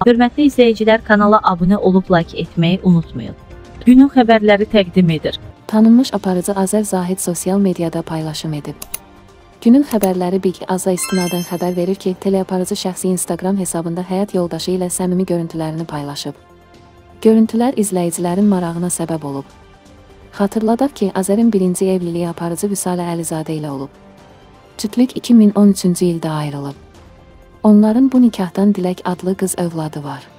Hörmətli izləyicilər, kanala abunə olub like etməyi unutmayın. Günün xəbərləri təqdim edir. Tanınmış aparıcı Azər Zahid sosial mediada paylaşım edib. Günün xəbərləri Big Aza istinadən xəbər verir ki, teleaparıcı şəxsi Instagram hesabında həyat yoldaşı ilə səmimi görüntülərini paylaşıb. Görüntülər izləyicilərin marağına səbəb olub. Xatırladaq ki, Azərin birinci evliliyi aparıcı Vüsalə Əlizadə ilə olub. Cütlük 2013-cü ildə ayrılıb. Onların bu nikahdan Dilək adlı qız övladı var.